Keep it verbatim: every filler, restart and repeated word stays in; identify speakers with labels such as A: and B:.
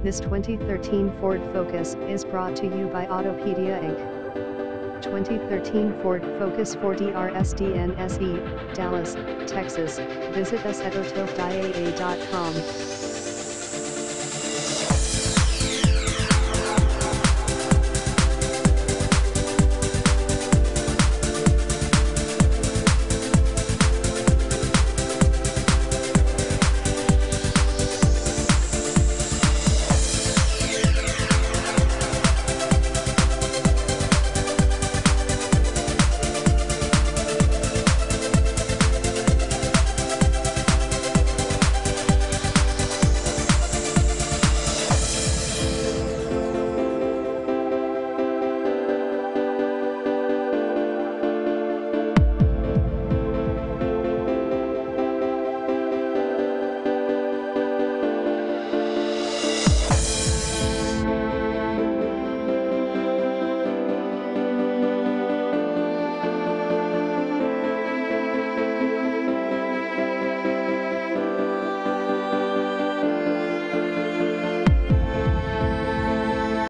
A: This twenty thirteen Ford Focus is brought to you by Autopedia Incorporated twenty thirteen Ford Focus four D R S D N S E, Dallas, Texas. Visit us at autopedia dot com.